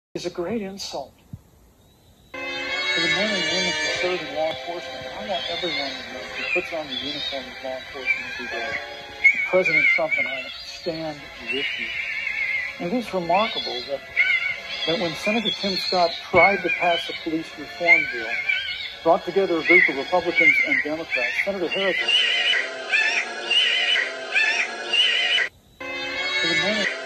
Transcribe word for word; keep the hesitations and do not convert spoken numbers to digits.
is a great insult to the men and women who serve in law enforcement. I want everyone to know who puts on the uniform of law enforcement every day. President Trump and I stand with you. And it is remarkable that, that when Senator Tim Scott tried to pass a police reform bill, brought together a group of Republicans and Democrats, Senator Harris, to the men